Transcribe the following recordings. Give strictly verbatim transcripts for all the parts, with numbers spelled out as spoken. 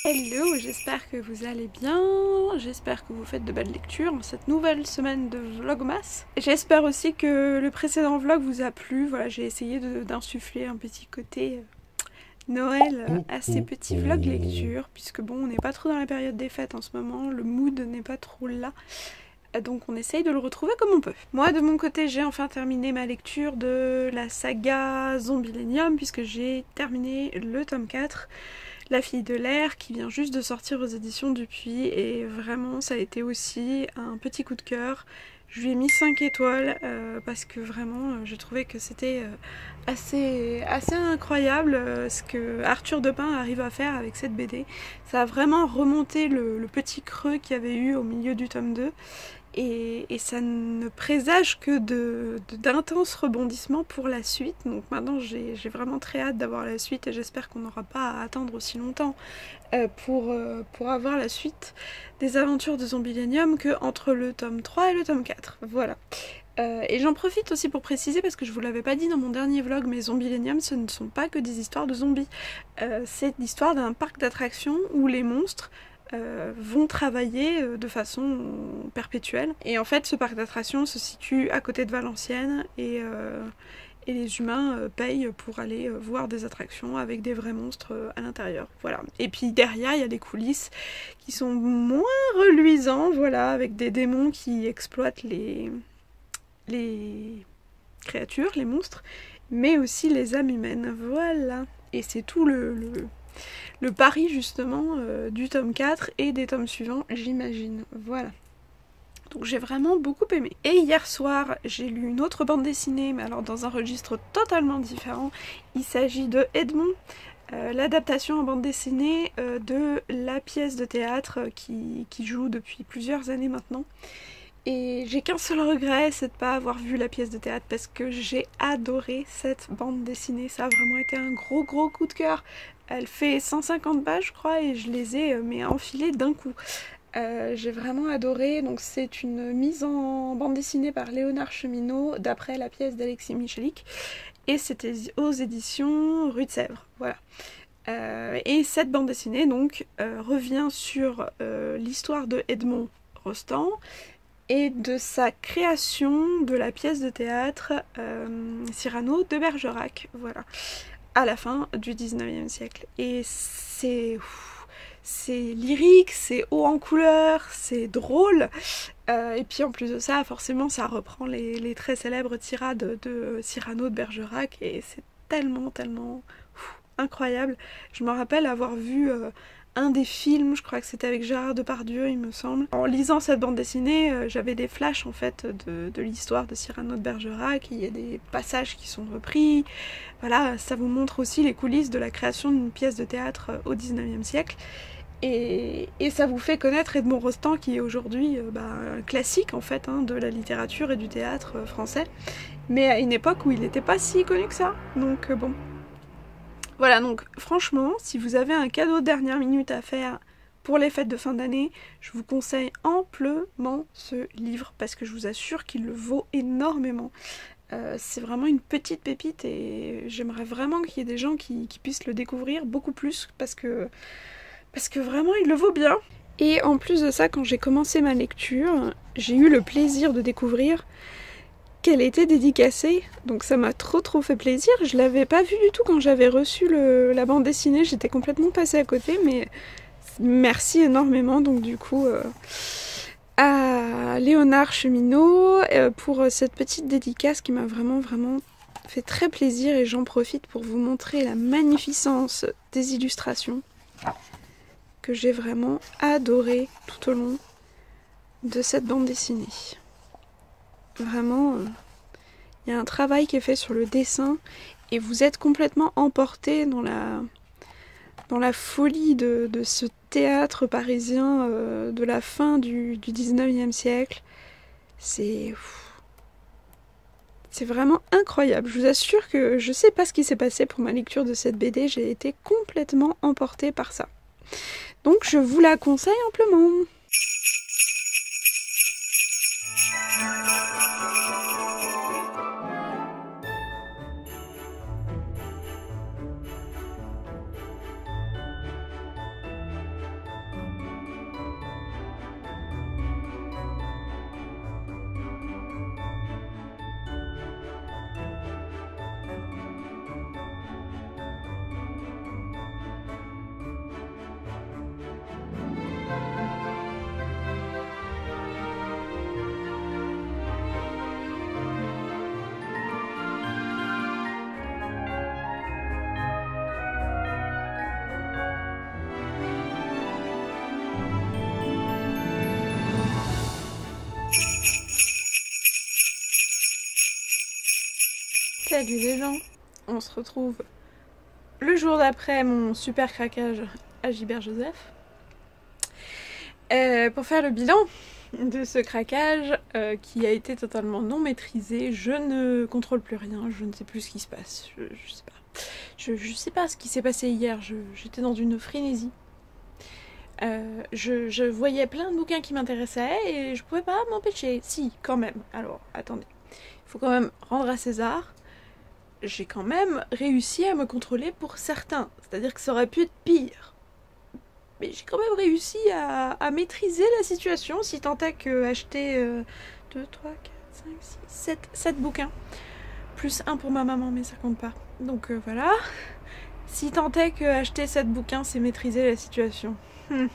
Hello, j'espère que vous allez bien, j'espère que vous faites de belles lectures en cette nouvelle semaine de Vlogmas. J'espère aussi que le précédent vlog vous a plu, voilà, j'ai essayé d'insuffler un petit côté Noël à ces petits vlogs lecture, puisque bon, on n'est pas trop dans la période des fêtes en ce moment, le mood n'est pas trop là. Donc on essaye de le retrouver comme on peut. Moi de mon côté j'ai enfin terminé ma lecture de la saga Zombilenium, puisque j'ai terminé le tome quatre, La fille de l'air, qui vient juste de sortir aux éditions Dupuis, et vraiment ça a été aussi un petit coup de cœur. Je lui ai mis cinq étoiles euh, parce que vraiment euh, je trouvais que c'était euh, assez, assez incroyable euh, ce que Arthur Depin arrive à faire avec cette B D. Ça a vraiment remonté le, le petit creux qu'il y avait eu au milieu du tome deux. Et, et ça ne présage que d'intenses rebondissements pour la suite. Donc maintenant j'ai vraiment très hâte d'avoir la suite et j'espère qu'on n'aura pas à attendre aussi longtemps euh, pour, euh, pour avoir la suite des aventures de Zombilenium que entre le tome trois et le tome quatre. Voilà. Euh, et j'en profite aussi pour préciser, parce que je vous l'avais pas dit dans mon dernier vlog, mais Zombilenium ce ne sont pas que des histoires de zombies. Euh, C'est l'histoire d'un parc d'attractions où les monstres Euh, vont travailler euh, de façon perpétuelle. Et en fait ce parc d'attractions se situe à côté de Valenciennes et, euh, et les humains euh, payent pour aller euh, voir des attractions avec des vrais monstres euh, à l'intérieur. Voilà. Et puis derrière il y a des coulisses qui sont moins reluisants, voilà, avec des démons qui exploitent les, les créatures, les monstres, mais aussi les âmes humaines. Voilà. Et c'est tout le... le le pari justement euh, du tome quatre et des tomes suivants, j'imagine. Voilà. Donc j'ai vraiment beaucoup aimé. Et hier soir, j'ai lu une autre bande dessinée, mais alors dans un registre totalement différent. Il s'agit de Edmond, euh, l'adaptation en bande dessinée euh, de la pièce de théâtre qui, qui joue depuis plusieurs années maintenant. Et j'ai qu'un seul regret, c'est de ne pas avoir vu la pièce de théâtre, parce que j'ai adoré cette bande dessinée. Ça a vraiment été un gros gros coup de cœur. Elle fait cent cinquante pages je crois et je les ai mais enfilées d'un coup. Euh, j'ai vraiment adoré, donc c'est une mise en bande dessinée par Léonard Cheminot d'après la pièce d'Alexis Michalik et c'était aux éditions Rue de Sèvres, voilà. Euh, et cette bande dessinée donc euh, revient sur euh, l'histoire de Edmond Rostand et de sa création de la pièce de théâtre euh, Cyrano de Bergerac, voilà, à la fin du dix-neuvième siècle. Et c'est c'est lyrique, c'est haut en couleur, c'est drôle. Euh, et puis en plus de ça, forcément, ça reprend les, les très célèbres tirades de Cyrano de Bergerac. Et c'est tellement, tellement ouf, incroyable. Je me rappelle avoir vu... Euh, un des films, je crois que c'était avec Gérard Depardieu, il me semble. En lisant cette bande dessinée, euh, j'avais des flashs en fait de, de l'histoire de Cyrano de Bergerac. Il y a des passages qui sont repris. Voilà, ça vous montre aussi les coulisses de la création d'une pièce de théâtre au dix-neuvième siècle. Et, et ça vous fait connaître Edmond Rostand, qui est aujourd'hui euh, bah, un classique en fait hein, de la littérature et du théâtre euh, français, mais à une époque où il n'était pas si connu que ça. Donc euh, bon. Voilà, donc franchement, si vous avez un cadeau de dernière minute à faire pour les fêtes de fin d'année, je vous conseille amplement ce livre, parce que je vous assure qu'il le vaut énormément. Euh, c'est vraiment une petite pépite et j'aimerais vraiment qu'il y ait des gens qui, qui puissent le découvrir beaucoup plus, parce que, parce que vraiment il le vaut bien. Et en plus de ça, quand j'ai commencé ma lecture, j'ai eu le plaisir de découvrir qu'elle était dédicacée, donc ça m'a trop trop fait plaisir. Je l'avais pas vue du tout quand j'avais reçu le, la bande dessinée, j'étais complètement passée à côté, mais merci énormément donc du coup euh, à Léonard Cheminot euh, pour cette petite dédicace qui m'a vraiment vraiment fait très plaisir, et j'en profite pour vous montrer la magnificence des illustrations que j'ai vraiment adoré tout au long de cette bande dessinée. Vraiment, il y a un travail qui est fait sur le dessin et vous êtes complètement emporté dans la, dans la folie de, de ce théâtre parisien euh, de la fin du, du dix-neuvième siècle. C'est... C'est vraiment incroyable. Je vous assure que je sais pas ce qui s'est passé pour ma lecture de cette B D, j'ai été complètement emportée par ça. Donc je vous la conseille amplement. Salut les gens, on se retrouve le jour d'après mon super craquage à Gilbert Joseph euh, pour faire le bilan de ce craquage euh, qui a été totalement non maîtrisé. Je ne contrôle plus rien, je ne sais plus ce qui se passe, je, je sais pas. Je, je sais pas ce qui s'est passé hier, j'étais dans une frénésie. Euh, je, je voyais plein de bouquins qui m'intéressaient et je pouvais pas m'empêcher. Si, quand même. Alors, attendez. Il faut quand même rendre à César. J'ai quand même réussi à me contrôler pour certains. C'est-à-dire que ça aurait pu être pire. Mais j'ai quand même réussi à, à maîtriser la situation, si tant est que acheter euh, deux, trois, quatre, cinq, six, sept, sept bouquins. Plus un pour ma maman, mais ça compte pas. Donc euh, voilà. Si tant est que acheter sept bouquins, c'est maîtriser la situation. Hmm.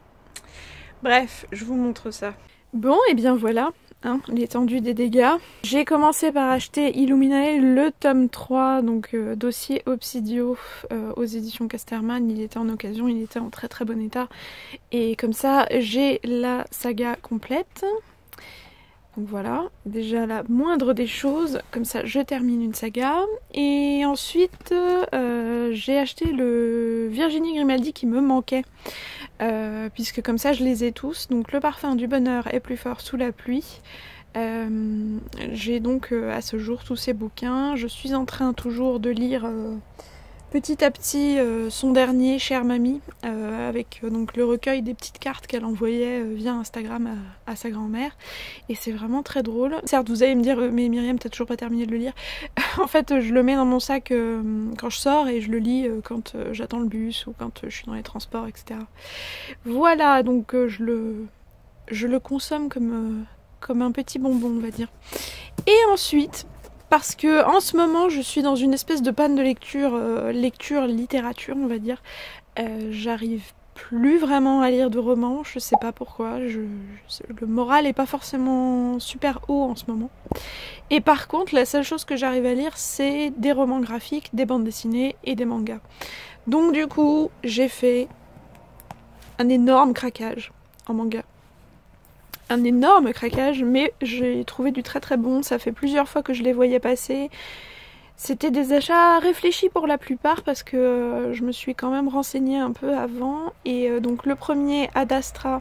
Bref, je vous montre ça. Bon, et bien voilà. Hein, l'étendue des dégâts. J'ai commencé par acheter Illuminae, le tome trois, donc euh, dossier Obsidio euh, aux éditions Casterman. Il était en occasion, il était en très très bon état. Et comme ça, j'ai la saga complète. Donc voilà, déjà la moindre des choses, comme ça je termine une saga. Et ensuite, euh, j'ai acheté le Virginie Grimaldi qui me manquait. Euh, puisque comme ça je les ai tous, donc Le parfum du bonheur est plus fort sous la pluie. Euh, j'ai donc euh, à ce jour tous ces bouquins. Je suis en train toujours de lire euh, petit à petit euh, son dernier, Chère Mamie, euh, avec euh, donc le recueil des petites cartes qu'elle envoyait euh, via Instagram à, à sa grand-mère. Et c'est vraiment très drôle. Certes, vous allez me dire, mais Myriam, t'as toujours pas terminé de le lire. En fait, je le mets dans mon sac euh, quand je sors et je le lis euh, quand euh, j'attends le bus ou quand euh, je suis dans les transports, et cetera. Voilà, donc euh, je le je le consomme comme, euh, comme un petit bonbon, on va dire. Et ensuite, parce que en ce moment, je suis dans une espèce de panne de lecture, euh, lecture, littérature, on va dire. Euh, j'arrive plus vraiment à lire de romans, je sais pas pourquoi. Je, je, le moral est pas forcément super haut en ce moment. Et par contre, la seule chose que j'arrive à lire, c'est des romans graphiques, des bandes dessinées et des mangas. Donc du coup, j'ai fait un énorme craquage en manga. Un énorme craquage, mais j'ai trouvé du très très bon. Ça fait plusieurs fois que je les voyais passer. C'était des achats réfléchis pour la plupart parce que euh, je me suis quand même renseignée un peu avant. Et euh, donc le premier, Ad Astra,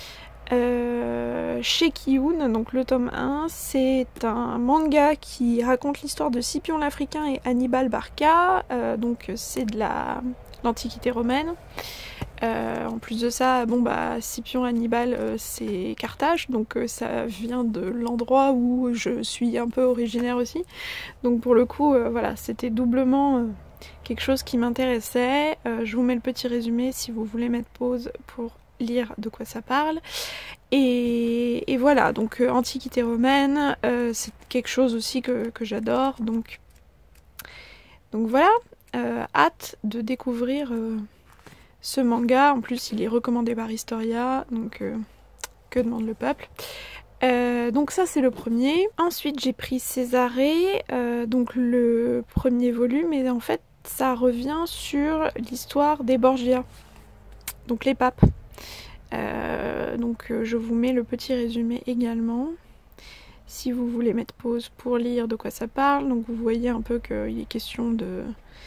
euh, chez Kiyun, donc le tome un, c'est un manga qui raconte l'histoire de Scipion l'Africain et Hannibal Barca. Euh, donc c'est de la l'Antiquité romaine. Euh, en plus de ça, bon bah Scipion Hannibal euh, c'est Carthage, donc euh, ça vient de l'endroit où je suis un peu originaire aussi. Donc pour le coup, euh, voilà, c'était doublement euh, quelque chose qui m'intéressait. Euh, je vous mets le petit résumé si vous voulez mettre pause pour lire de quoi ça parle. Et, et voilà, donc euh, Antiquité romaine, euh, c'est quelque chose aussi que, que j'adore. Donc, donc voilà, euh, hâte de découvrir euh, ce manga. En plus il est recommandé par Historia, donc euh, que demande le peuple. Euh, donc ça c'est le premier. Ensuite j'ai pris Césarée, euh, donc le premier volume, et en fait ça revient sur l'histoire des Borgia, donc les papes. Euh, donc euh, je vous mets le petit résumé également si vous voulez mettre pause pour lire de quoi ça parle. Donc vous voyez un peu qu'il est question de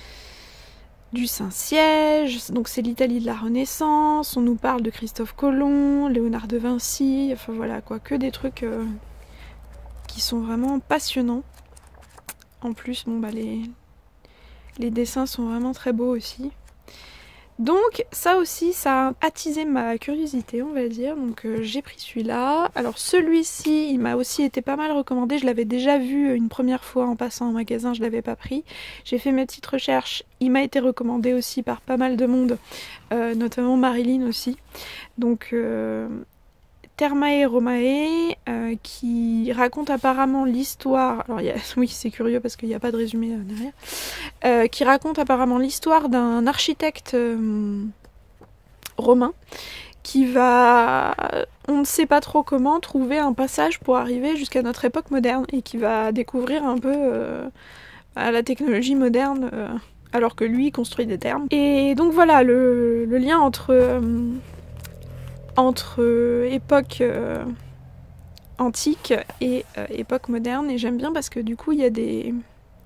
du Saint-Siège, donc c'est l'Italie de la Renaissance, on nous parle de Christophe Colomb, Léonard de Vinci, enfin voilà quoi, que des trucs euh, qui sont vraiment passionnants. En plus, bon bah les, les dessins sont vraiment très beaux aussi. Donc ça aussi, ça a attisé ma curiosité, on va dire, donc euh, j'ai pris celui-là. Alors celui-ci, il m'a aussi été pas mal recommandé, je l'avais déjà vu une première fois en passant en magasin, je l'avais pas pris. J'ai fait mes petites recherches, il m'a été recommandé aussi par pas mal de monde, euh, notamment Marilyn aussi. Donc euh, Thermae Romae, euh, qui raconte apparemment l'histoire, alors y a, oui c'est curieux parce qu'il n'y a pas de résumé euh, derrière, euh, qui raconte apparemment l'histoire d'un architecte euh, romain qui va, on ne sait pas trop comment, trouver un passage pour arriver jusqu'à notre époque moderne et qui va découvrir un peu euh, la technologie moderne euh, alors que lui construit des thermes. Et donc voilà, le, le lien entre... Euh, entre euh, époque euh, antique et euh, époque moderne, et j'aime bien parce que du coup il y a des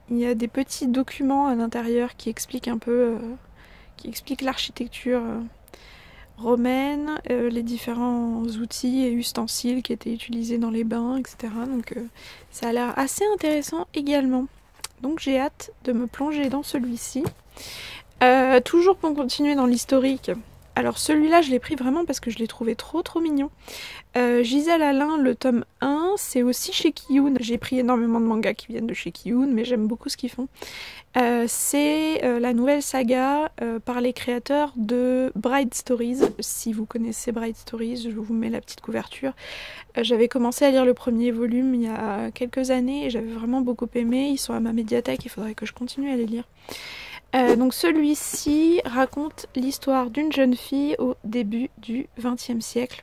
Il y a des petits documents à l'intérieur qui expliquent un peu, euh, qui expliquent l'architecture euh, romaine, euh, les différents outils et ustensiles qui étaient utilisés dans les bains, et cetera. Donc euh, ça a l'air assez intéressant également. Donc j'ai hâte de me plonger dans celui-ci. Euh, toujours pour continuer dans l'historique. Alors celui-là je l'ai pris vraiment parce que je l'ai trouvé trop trop mignon. Euh, Gisèle Alain, le tome un, c'est aussi chez Kiyun. J'ai pris énormément de mangas qui viennent de chez Kiyun, mais j'aime beaucoup ce qu'ils font. Euh, c'est euh, la nouvelle saga euh, par les créateurs de Bride Stories. Si vous connaissez Bride Stories, je vous mets la petite couverture. Euh, j'avais commencé à lire le premier volume il y a quelques années et j'avais vraiment beaucoup aimé. Ils sont à ma médiathèque, il faudrait que je continue à les lire. Euh, donc celui-ci raconte l'histoire d'une jeune fille au début du vingtième siècle.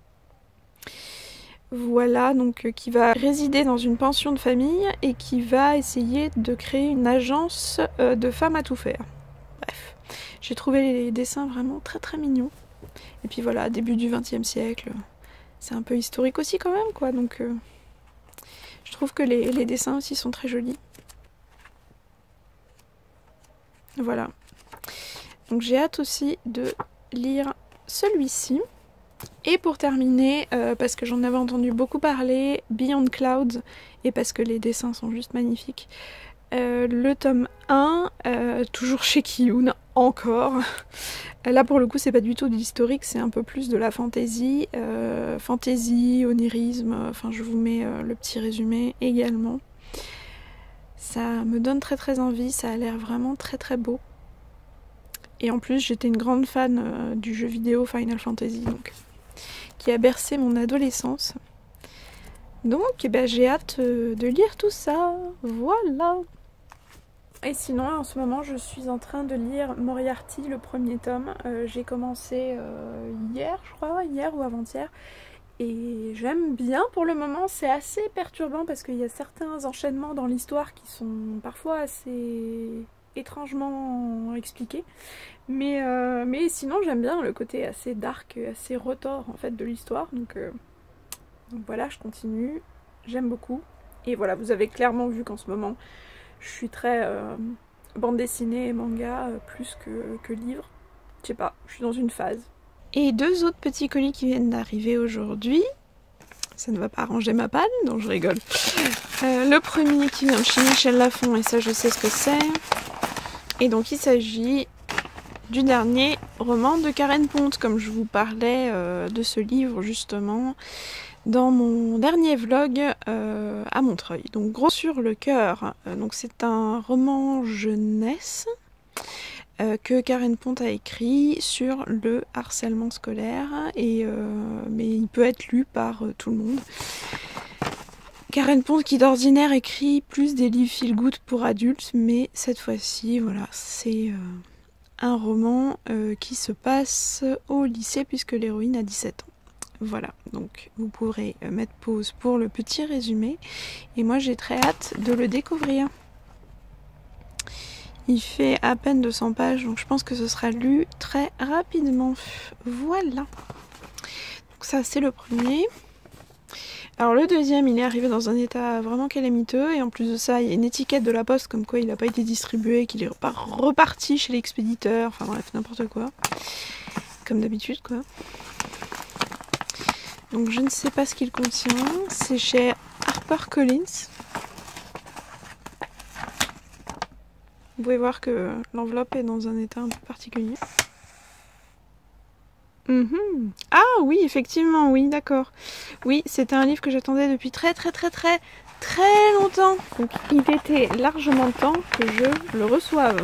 Voilà, donc euh, qui va résider dans une pension de famille et qui va essayer de créer une agence euh, de femmes à tout faire. Bref, j'ai trouvé les dessins vraiment très très mignons. Et puis voilà, début du vingtième siècle, c'est un peu historique aussi quand même, quoi. Donc euh, je trouve que les, les dessins aussi sont très jolis. Voilà. Donc j'ai hâte aussi de lire celui-ci. Et pour terminer, euh, parce que j'en avais entendu beaucoup parler, Beyond Clouds, et parce que les dessins sont juste magnifiques, euh, le tome un, euh, toujours chez Kiyun, encore. Là pour le coup c'est pas du tout de l'historique, c'est un peu plus de la fantasy, euh, fantasy, onirisme, enfin je vous mets euh, le petit résumé également. Ça me donne très très envie, ça a l'air vraiment très très beau. Et en plus j'étais une grande fan euh, du jeu vidéo Final Fantasy, donc, qui a bercé mon adolescence. Donc eh ben, j'ai hâte euh, de lire tout ça, voilà. Et sinon en ce moment je suis en train de lire Moriarty, le premier tome. Euh, j'ai commencé euh, hier je crois, hier ou avant-hier. Et j'aime bien pour le moment, c'est assez perturbant parce qu'il y a certains enchaînements dans l'histoire qui sont parfois assez étrangement expliqués. Mais, euh, mais sinon j'aime bien le côté assez dark, assez retors en fait de l'histoire. Donc, euh, donc voilà, je continue, j'aime beaucoup. Et voilà, vous avez clairement vu qu'en ce moment je suis très euh, bande dessinée et manga euh, plus que, que livre. Je sais pas, je suis dans une phase. Et deux autres petits colis qui viennent d'arriver aujourd'hui. Ça ne va pas arranger ma panne, donc je rigole. Euh, le premier qui vient de chez Michel Lafon, et ça je sais ce que c'est. Et donc il s'agit du dernier roman de Karen Ponte, comme je vous parlais euh, de ce livre justement dans mon dernier vlog euh, à Montreuil. Donc Gros sur le cœur. Euh, donc c'est un roman jeunesse Euh, que Karen Ponte a écrit sur le harcèlement scolaire, et, euh, mais il peut être lu par euh, tout le monde. Karen Ponte qui d'ordinaire écrit plus des livres feel good pour adultes, mais cette fois-ci, voilà, c'est euh, un roman euh, qui se passe au lycée puisque l'héroïne a dix-sept ans. Voilà, donc vous pourrez mettre pause pour le petit résumé, et moi j'ai très hâte de le découvrir. Il fait à peine deux cents pages, donc je pense que ce sera lu très rapidement. Voilà. Donc ça, c'est le premier. Alors le deuxième, il est arrivé dans un état vraiment calamiteux, et en plus de ça, il y a une étiquette de la poste comme quoi il n'a pas été distribué, qu'il est reparti chez l'expéditeur, enfin bref, n'importe quoi. Comme d'habitude, quoi. Donc je ne sais pas ce qu'il contient. C'est chez HarperCollins. Vous pouvez voir que l'enveloppe est dans un état un peu particulier. Mmh. Ah oui, effectivement, oui, d'accord. Oui, c'était un livre que j'attendais depuis très très très très très longtemps. Donc il était largement temps que je le reçoive.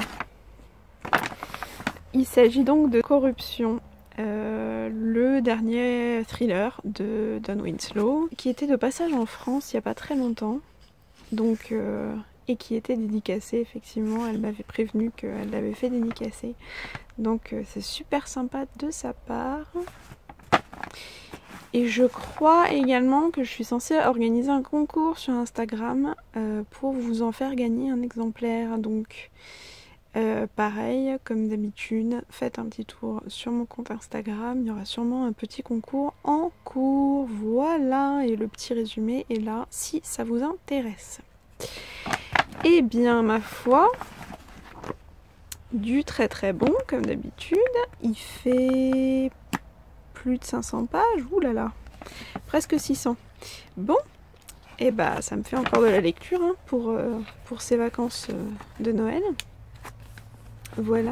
Il s'agit donc de Corruption, euh, le dernier thriller de Dawn Winslow, qui était de passage en France il n'y a pas très longtemps. Donc... Euh, et qui était dédicacé, effectivement, elle m'avait prévenu qu'elle l'avait fait dédicacer. Donc euh, c'est super sympa de sa part. Et je crois également que je suis censée organiser un concours sur Instagram euh, pour vous en faire gagner un exemplaire. Donc euh, pareil, comme d'habitude, faites un petit tour sur mon compte Instagram, il y aura sûrement un petit concours en cours. Voilà, et le petit résumé est là si ça vous intéresse. Eh bien ma foi, du très très bon comme d'habitude. Il fait plus de cinq cents pages, ouh là là, presque six cents. Bon, et bah ça me fait encore de la lecture hein, pour, euh, pour ces vacances euh, de Noël. Voilà.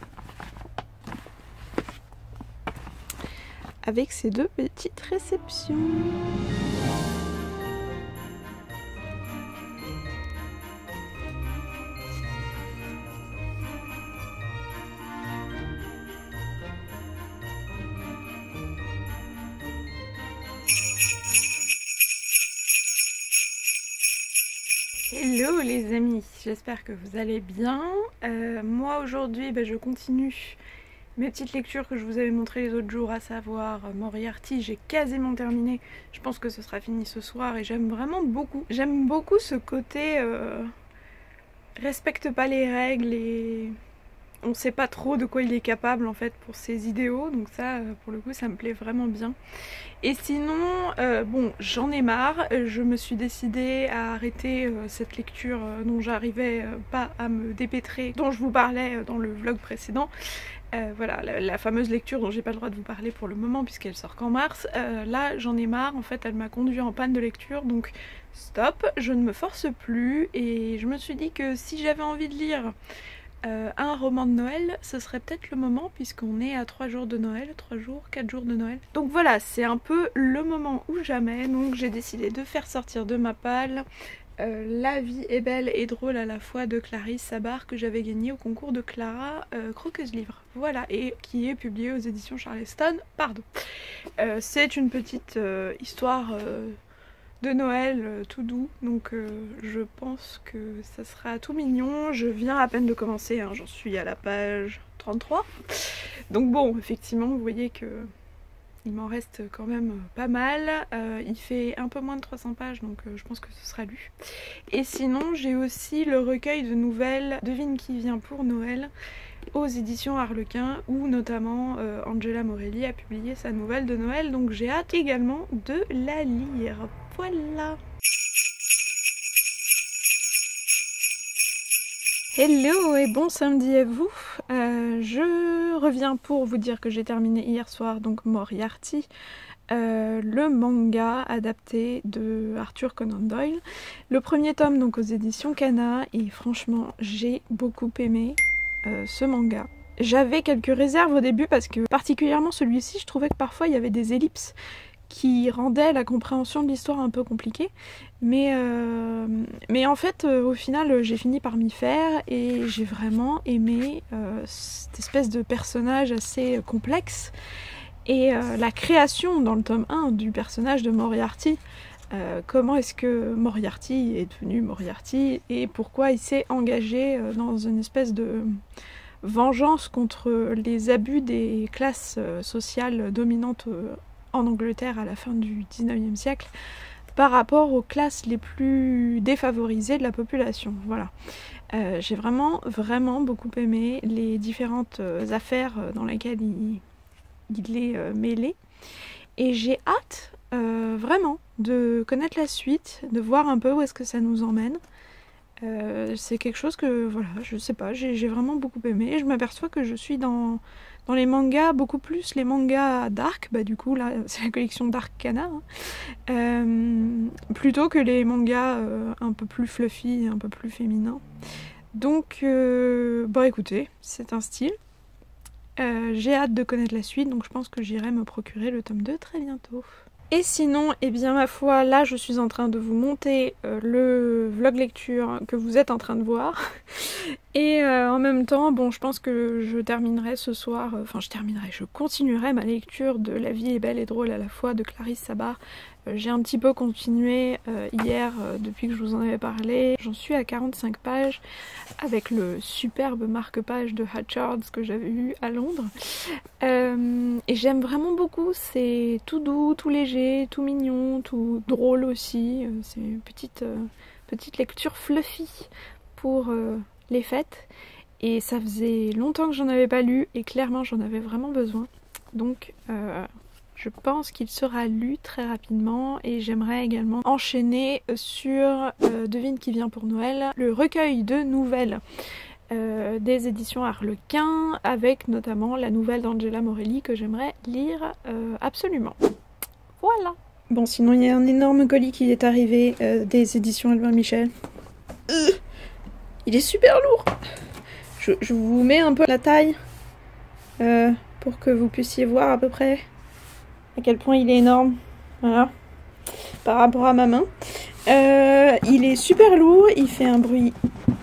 Avec ces deux petites réceptions. Hello les amis, j'espère que vous allez bien. Euh, moi aujourd'hui bah, je continue mes petites lectures que je vous avais montrées les autres jours, à savoir Moriarty. J'ai quasiment terminé, je pense que ce sera fini ce soir et j'aime vraiment beaucoup. J'aime beaucoup ce côté euh, respecte pas les règles et on sait pas trop de quoi il est capable en fait pour ses idéaux, donc ça pour le coup ça me plaît vraiment bien. Et sinon, euh, bon, j'en ai marre, je me suis décidée à arrêter euh, cette lecture euh, dont j'arrivais euh, pas à me dépêtrer, dont je vous parlais euh, dans le vlog précédent. Euh, voilà, la, la fameuse lecture dont j'ai pas le droit de vous parler pour le moment puisqu'elle sort qu'en mars. Euh, là, j'en ai marre, en fait, elle m'a conduit en panne de lecture, donc stop, je ne me force plus. Et je me suis dit que si j'avais envie de lire Euh, un roman de Noël, ce serait peut-être le moment puisqu'on est à trois jours de Noël, trois jours, quatre jours de Noël. Donc voilà, c'est un peu le moment ou jamais, donc j'ai décidé de faire sortir de ma palle euh, La vie est belle et drôle à la fois de Clarisse Sabar que j'avais gagné au concours de Clara euh, Croqueuse Livre. Voilà, et qui est publié aux éditions Charleston, pardon. Euh, c'est une petite euh, histoire... Euh, de Noël euh, tout doux, donc euh, je pense que ça sera tout mignon. Je viens à peine de commencer, hein, j'en suis à la page trente-trois, donc bon, effectivement vous voyez que il m'en reste quand même pas mal. Euh, il fait un peu moins de trois cents pages, donc euh, je pense que ce sera lu. Et sinon j'ai aussi le recueil de nouvelles Devine qui vient pour Noël aux éditions Harlequin, où notamment euh, Angela Morelli a publié sa nouvelle de Noël, donc j'ai hâte également de la lire. Voilà. Hello et bon samedi à vous. Euh, je reviens pour vous dire que j'ai terminé hier soir donc Moriarty, euh, le manga adapté de Arthur Conan Doyle. Le premier tome donc aux éditions Kana, et franchement j'ai beaucoup aimé euh, ce manga. J'avais quelques réserves au début parce que particulièrement celui-ci, je trouvais que parfois il y avait des ellipses qui rendaient la compréhension de l'histoire un peu compliquée, mais, euh, mais en fait euh, au final j'ai fini par m'y faire et j'ai vraiment aimé euh, cette espèce de personnage assez complexe et euh, la création dans le tome un du personnage de Moriarty. Euh, comment est-ce que Moriarty est devenu Moriarty et pourquoi il s'est engagé euh, dans une espèce de vengeance contre les abus des classes euh, sociales dominantes euh, en Angleterre à la fin du dix-neuvième siècle par rapport aux classes les plus défavorisées de la population. Voilà. Euh, j'ai vraiment, vraiment beaucoup aimé les différentes euh, affaires dans lesquelles il, il est euh, mêlé. Et j'ai hâte, euh, vraiment, de connaître la suite, de voir un peu où est-ce que ça nous emmène. Euh, c'est quelque chose que, voilà, je sais pas, j'ai vraiment beaucoup aimé. Et je m'aperçois que je suis dans... Dans les mangas, beaucoup plus les mangas dark, bah du coup là c'est la collection Dark Kana, hein, euh, plutôt que les mangas euh, un peu plus fluffy, un peu plus féminins. Donc, euh, bah écoutez, c'est un style. Euh, j'ai hâte de connaître la suite, donc je pense que j'irai me procurer le tome deux très bientôt. Et sinon, eh bien ma foi, là je suis en train de vous monter euh, le vlog lecture que vous êtes en train de voir. Et euh, en même temps, bon, je pense que je terminerai ce soir, enfin euh, je terminerai, je continuerai ma lecture de La vie est belle et drôle à la fois de Clarisse Sabar. Euh, J'ai un petit peu continué euh, hier, euh, depuis que je vous en avais parlé. J'en suis à quarante-cinq pages, avec le superbe marque-page de Hatchards que j'avais eu à Londres. Euh, et j'aime vraiment beaucoup, c'est tout doux, tout léger, tout mignon, tout drôle aussi. Euh, c'est une petite, euh, petite lecture fluffy pour... Euh, les fêtes, et ça faisait longtemps que j'en avais pas lu et clairement j'en avais vraiment besoin, donc euh, je pense qu'il sera lu très rapidement et j'aimerais également enchaîner sur euh, Devine qui vient pour Noël, le recueil de nouvelles euh, des éditions Harlequin, avec notamment la nouvelle d'Angela Morelli que j'aimerais lire euh, absolument. Voilà. Bon, sinon il y a un énorme colis qui est arrivé euh, des éditions Albin Michel. Euh, il est super lourd. Je, je vous mets un peu la taille euh, pour que vous puissiez voir à peu près à quel point il est énorme. Voilà. Par rapport à ma main. Euh, il est super lourd, il fait un bruit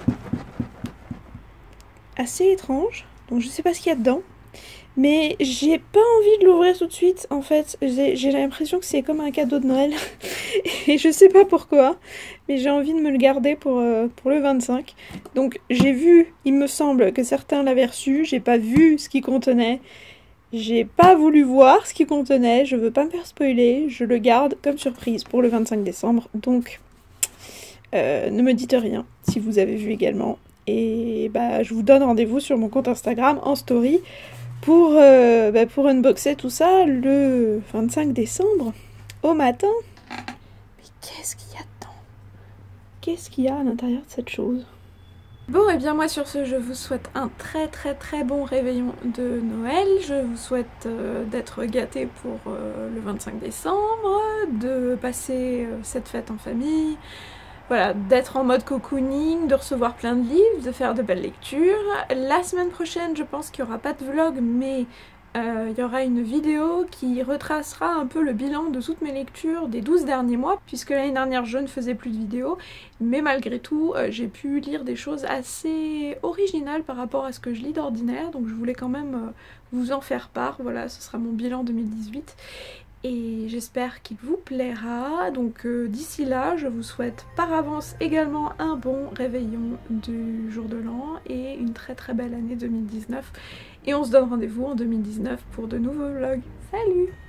assez étrange. Donc je sais pas ce qu'il y a dedans. Mais j'ai pas envie de l'ouvrir tout de suite, en fait. J'ai l'impression que c'est comme un cadeau de Noël. Et je sais pas pourquoi. Mais j'ai envie de me le garder pour, euh, pour le vingt-cinq. Donc j'ai vu, il me semble que certains l'avaient reçu. J'ai pas vu ce qu'il contenait. J'ai pas voulu voir ce qu'il contenait. Je veux pas me faire spoiler. Je le garde comme surprise pour le vingt-cinq décembre. Donc euh, ne me dites rien si vous avez vu également. Et bah je vous donne rendez-vous sur mon compte Instagram en story. Pour, euh, bah pour unboxer tout ça le vingt-cinq décembre au matin. Mais qu'est-ce qu'il y a dedans? Qu'est-ce qu'il y a à l'intérieur de cette chose? Bon, et bien moi sur ce, je vous souhaite un très très très bon réveillon de Noël. Je vous souhaite euh, d'être gâtés pour euh, le vingt-cinq décembre, de passer euh, cette fête en famille. Voilà, d'être en mode cocooning, de recevoir plein de livres, de faire de belles lectures. La semaine prochaine, je pense qu'il n'y aura pas de vlog, mais euh, il y aura une vidéo qui retracera un peu le bilan de toutes mes lectures des douze derniers mois, puisque l'année dernière, je ne faisais plus de vidéos. Mais malgré tout, euh, j'ai pu lire des choses assez originales par rapport à ce que je lis d'ordinaire, donc je voulais quand même euh, vous en faire part. Voilà, ce sera mon bilan deux mille dix-huit. Et j'espère qu'il vous plaira. Donc euh, d'ici là, je vous souhaite par avance également un bon réveillon du jour de l'an et une très très belle année deux mille dix-neuf. Et on se donne rendez-vous en deux mille dix-neuf pour de nouveaux vlogs. Salut!